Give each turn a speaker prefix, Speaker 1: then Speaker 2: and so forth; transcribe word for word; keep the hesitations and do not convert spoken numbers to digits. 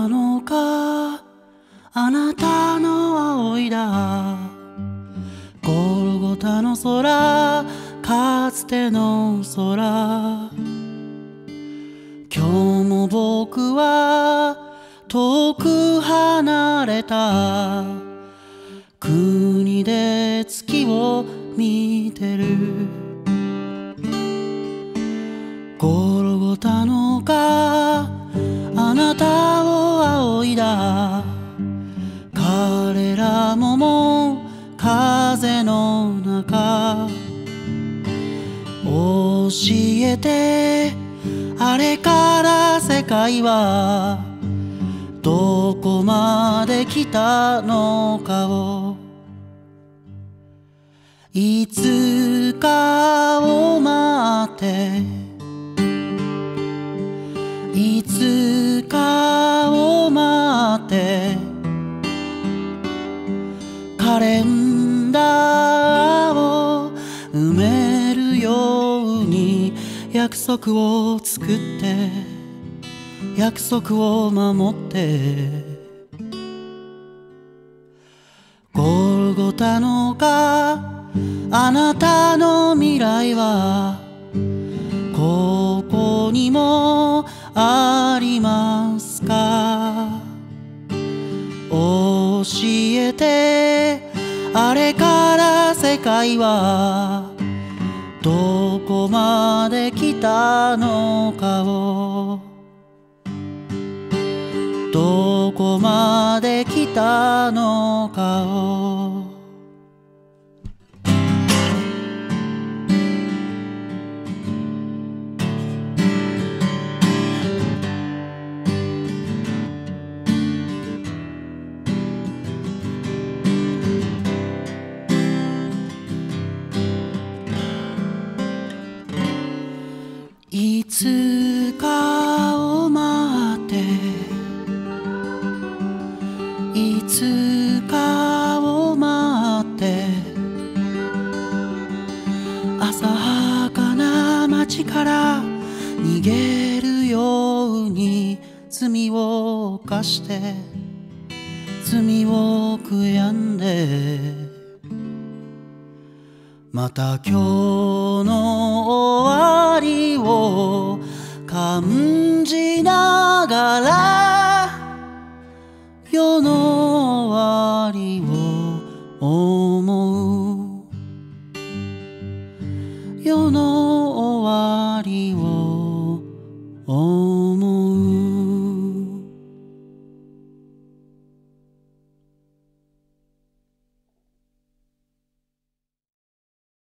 Speaker 1: たのか、あなたの仰いだゴルゴタの空、かつての空。今日も僕は遠く離れた国で月を見てる。ゴルゴタの丘、あなたを仰いだ彼らももう風の中。教えて、あれから世界はどこまで来たのかを。いつかを待って、いつかを待って、カレンダーを埋めるように約束を作って、約束を守って。ゴルゴタの丘、あなたの未来はここにもありますか。教えて、あれから世界はどこまで来たのかを。どこまで来たのかを。いつかを待って、いつかを待って、浅はかな街から逃げるように罪を犯して、罪を悔やんで、また今日の終わりを感じながら、世の終わりを思う。世の終わりを